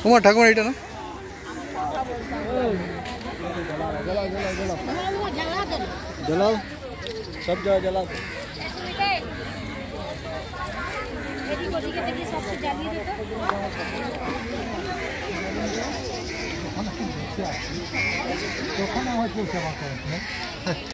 তোমার ঠাকুমা এটা না जलाओ सब जगह जलाओ तो खाना हो